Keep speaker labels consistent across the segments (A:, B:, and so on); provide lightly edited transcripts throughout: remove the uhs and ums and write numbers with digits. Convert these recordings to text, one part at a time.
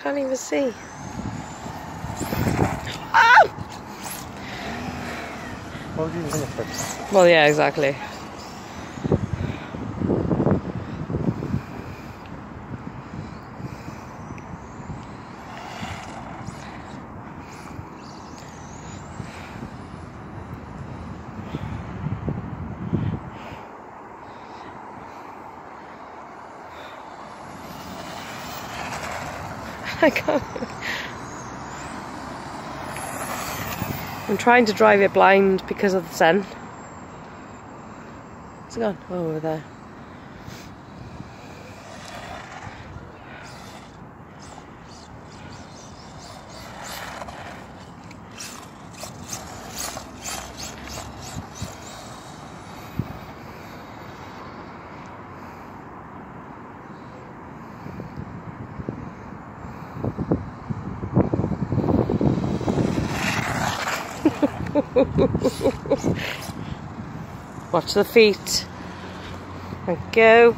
A: can't even see. Oh! Well, yeah, exactly. I can't. I'm trying to drive it blind because of the sun. Where's it gone? Oh, over there. Watch the feet. And go.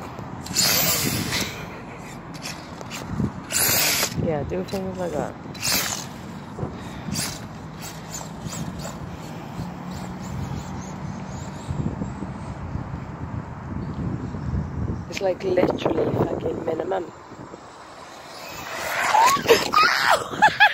A: Yeah, do things like that. It's like literally fucking minimum.